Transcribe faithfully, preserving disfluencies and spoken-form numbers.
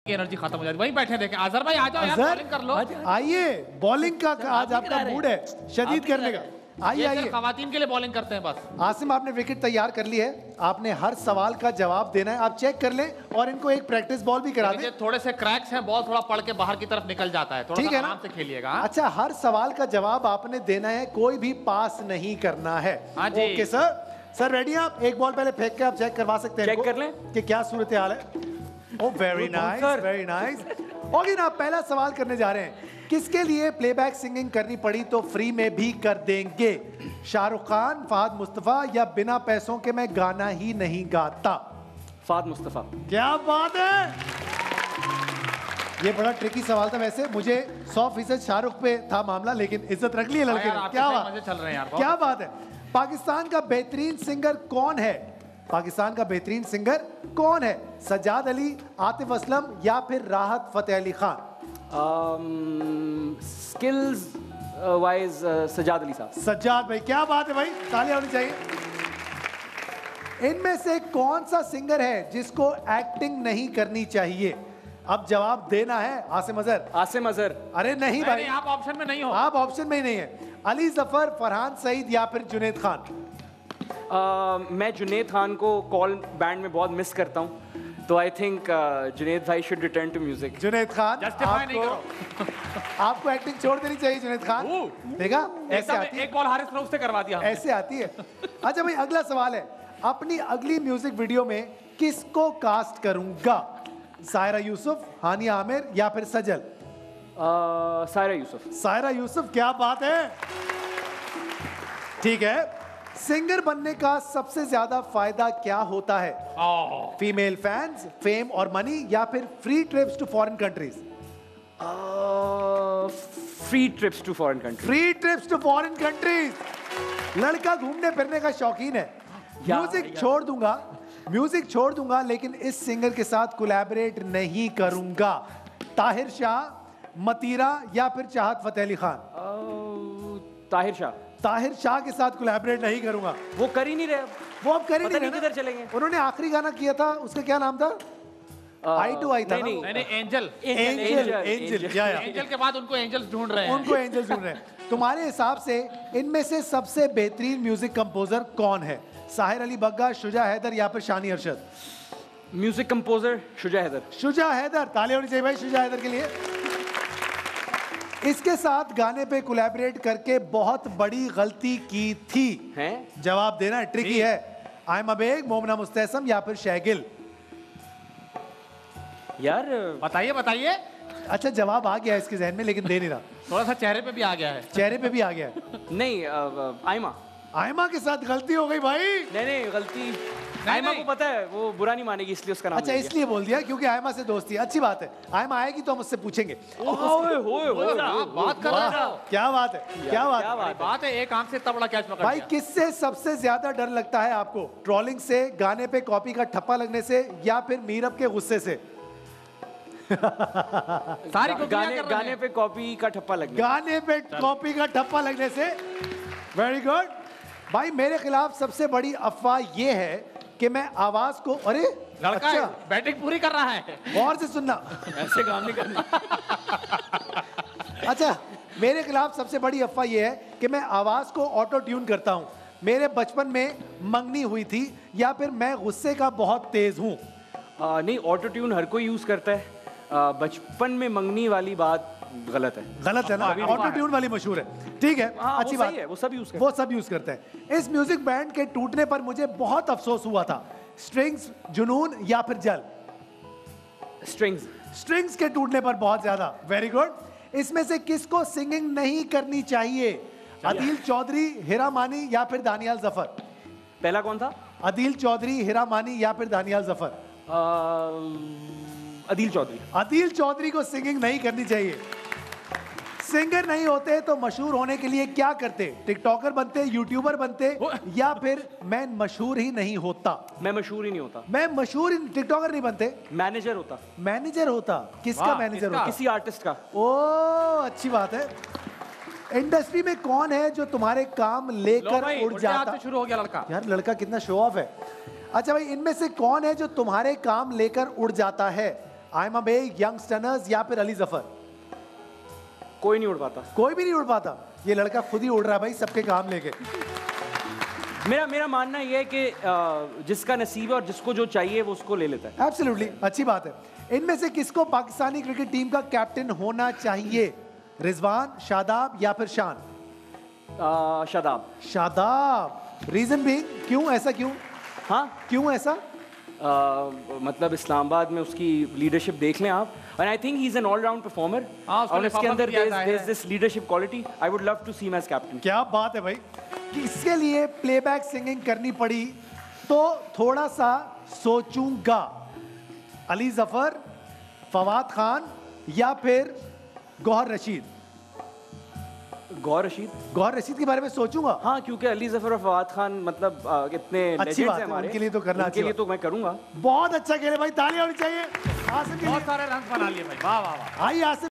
Energy खत्म हो जाती है। वहीं बैठे देखें। अजहर भाई आ जाओ यार, बॉलिंग कर लो। आइए, बॉलिंग का आज आपका मूड है शदीद करने का। आइए आइए, खवातीन के लिए बॉलिंग करते हैं बस। आसिम, आपने विकेट तैयार कर ली है, आपने हर सवाल का जवाब देना है। आप चेक कर लें और इनको एक प्रैक्टिस बॉल भी करा दें। थोड़े से क्रैक्स हैं, बॉल थोड़ा पड़ के बाहर की तरफ निकल जाता है, थोड़ा ठीक है आराम से खेलिएगा। अच्छा, हर सवाल का जवाब आपने देना है, कोई भी पास नहीं करना है। हाँ जी। Okay sir. सर रेडी आप? एक बॉल पहले फेंक के आप चेक करवा सकते हैं। चेक कर लें कि क्या सूरत हाल है। Oh very nice, very nice. Okay ना, पहला सवाल करने जा रहे हैं। किसके लिए प्लेबैक सिंगिंग करनी पड़ी तो फ्री में भी कर देंगे? शाहरुख खान, फहद मुस्तफा या बिना पैसों के मैं गाना ही नहीं गाता? फहद मुस्तफा। क्या बात है, ये बड़ा ट्रिकी सवाल था। वैसे मुझे सौ फीसद शाहरुख पे था मामला, लेकिन इज्जत रख ली है लड़के ने। क्या बात चल रहे हैं यार, क्या बात है। पाकिस्तान का बेहतरीन सिंगर कौन है? पाकिस्तान का बेहतरीन सिंगर कौन है? सज्जाद अली, आतिफ असलम या फिर राहत फतेह अली खान? Skills wise Sajjad Ali Sahab. सज्जाद भाई, क्या बात है भाई, तालियां होनी चाहिए। इनमें से कौन सा सिंगर है जिसको एक्टिंग नहीं करनी चाहिए? अब जवाब देना है। आसिम अजहर। आसिम अजहर। अरे नहीं भाई, आप ऑप्शन में नहीं हो। आप ऑप्शन में ही नहीं है। अली जफर, फरहान सईद या फिर जुनैद खान? uh, मैं जुनैद खान को कॉल बैंड में बहुत मिस करता हूँ, तो आई थिंक जुनैद भाई should return to music. Junaid Khan, justify नहीं करो। आपको एक्टिंग छोड़ देनी चाहिए जुनैद खान। देखा, ऐसे आती है। एक बॉल हारिस रऊफ से करवा दिया, ऐसे आती है। अच्छा भाई, अगला सवाल है, अपनी अगली म्यूजिक वीडियो में किसको कास्ट करूंगा? सायरा यूसुफ, हानिया आमिर या फिर सजल? सायरा यूसुफ। सायरा यूसुफ, क्या बात है। ठीक है, सिंगर बनने का सबसे ज्यादा फायदा क्या होता है? फीमेल फैंस, फेम और मनी या फिर free trips to foreign countries? Free trips to foreign countries. Free trips to foreign countries. लड़का घूमने फिरने का शौकीन है। म्यूजिक छोड़ दूंगा, म्यूजिक छोड़ दूंगा लेकिन इस सिंगर के साथ कोलैबोरेट नहीं करूंगा। ताहिर शाह, मतीरा या फिर चाहत फतेह अली खान? ताहिर शाह। ताहिर शाह के साथ कोलैबोरेट नहीं करूंगा। वो कर ही नहीं रहे, वो अब कर ही नहीं रहे। किधर चलेंगे? उन्होंने आखिरी गाना किया था, उसका क्या नाम था? आई टू आई था। नहीं नहीं, एंजल। एंजल, एंजल, एंजल के बाद उनको एंजल्स ढूंढ रहे हैं। उनको एंजल्स ढूंढ रहे हैं। तुम्हारे हिसाब से इनमें से सबसे बेहतरीन म्यूजिक कंपोजर कौन है? साहिर अली बग्गा, शुजा हैदर या फिर शानी अरशद? Music composer Shuja Haider. शुजा हैदर, तालियां होनी चाहिए भाई शुजा हैदर के लिए। इसके साथ गाने पे कोलैबोरेट करके बहुत बड़ी गलती की थी। हैं? जवाब देना ट्रिकी है। आयमा बेग, मोमना मुस्तैसम या फिर शैगिल? यार बताइए बताइए। अच्छा, जवाब आ गया है इसके जहन में लेकिन दे नहीं रहा। थोड़ा सा चेहरे पे भी आ गया है। चेहरे पे भी आ गया है। नहीं, आयमा। आयमा के साथ गलती हो गई भाई। नहीं नहीं, गलती आयमा को पता है, वो बुरा नहीं मानेगी इसलिए उसका नाम। अच्छा, इसलिए बोल दिया क्योंकि आयमा से दोस्ती। अच्छी बात है, आयमा आएगी तो हम उससे पूछेंगे। ओए होए होए, बात कर रहे हो। क्या बात है, क्या बात है, बात है। एक आंख से इतना बड़ा कैच पकड़ भाई। किससे सबसे ज्यादा डर लगता है आपको? ट्रोलिंग से, गाने पे कॉपी का ठप्पा लगने से या फिर मीरब के गुस्से से? सारी को गाने गाने पे कॉपी का ठप्पा लगने गाने पे कॉपी का ठप्पा लगने से। वेरी गुड भाई। मेरे खिलाफ सबसे बड़ी अफवाह ये है कि मैं आवाज को, अरे लड़का अच्छा, बैटिंग पूरी कर रहा है। गौर से सुनना, ऐसे काम नहीं करना। अच्छा, मेरे खिलाफ सबसे बड़ी अफवाह ये है कि मैं आवाज को ऑटो ट्यून करता हूं। मेरे बचपन में मंगनी हुई थी या फिर मैं गुस्से का बहुत तेज हूं? नहीं, ऑटो ट्यून हर कोई यूज करता है। आ, बचपन में मंगनी वाली बात गलत है। गलत है ना, ऑटो ट्यून वाली मशहूर है। ठीक है, हाँ, अच्छी बात है, वो सब यूज करते हैं। वो सब यूज करते हैं। इस म्यूजिक बैंड के टूटने पर मुझे बहुत अफसोस हुआ था। स्ट्रिंग्स, जुनून या फिर जल? स्ट्रिंग्स। स्ट्रिंग्स के टूटने पर बहुत ज्यादा। Very good. इसमें से किसको सिंगिंग नहीं करनी चाहिए? अदील चौधरी, हिरा मानी या फिर दानियाल जफर? पहला कौन था? अदील चौधरी, हिरा मानी या फिर दानियाल जफर? अदील चौधरी। अदील चौधरी को सिंगिंग नहीं करनी चाहिए। सिंगर नहीं होते तो मशहूर होने के लिए क्या करते? टिकटॉकर बनते, यूट्यूबर बनते या फिर मैं मशहूर ही नहीं होता? मैं मशहूर ही नहीं होता। मैं मशहूर, टिकटॉकर नहीं बनते, मैनेजर होता। मैनेजर होता? किसका मैनेजर होता? किसी आर्टिस्ट का। ओ, अच्छी बात है। इंडस्ट्री में कौन है जो तुम्हारे काम लेकर उड़ जाता? शुरू हो गया लड़का। यार लड़का कितना शो ऑफ है। अच्छा भाई, इनमें से कौन है जो तुम्हारे काम लेकर उड़ जाता है? आयमा बेग, यंग स्टनर्स या फिर अली जफर? कोई नहीं उड़ पाता। कोई भी नहीं उड़ पाता। ये लड़का खुद ही उड़ रहा है भाई सबके काम लेके। मेरा मेरा मानना ये है कि अ, जिसका नसीब है और जिसको जो चाहिए वो उसको ले लेता है। एब्सोल्युटली, अच्छी बात है। इनमें से किसको पाकिस्तानी क्रिकेट टीम का कैप्टन होना चाहिए? रिजवान, शादाब या फिर शान? अ, शादाब। शादाब। रीजन भी क्यों, ऐसा क्यों? हाँ, क्यों ऐसा? अ, मतलब इस्लामाबाद में उसकी लीडरशिप देख लें आप, and I think he is an all round performer, हाँ, उसको और इसके perform अंदर किया देयर जाए इज है। This leadership quality. I would love to see him as captain. क्या बात है भाई। किसके लिए प्लेबैक सिंगिंग करनी पड़ी तो थोड़ा सा सोचूंगा? अली जफर, फवाद खान या फिर गौहर रशीद? गौर रशीद। गौहर रशीद के बारे में सोचूंगा। हाँ, क्योंकि अली जफर और फवाद खान मतलब अ, इतने अच्छी legends बात हैं है, हमारे, उनके लिए तो करना उनके अच्छी लिए बात। तो मैं करूंगा। बहुत अच्छा खेले भाई, तालियां होनी चाहिए आसिफ के लिए। बहुत सारे रन बना लिए भाई, वाह वाह वाह। भाई आसिफ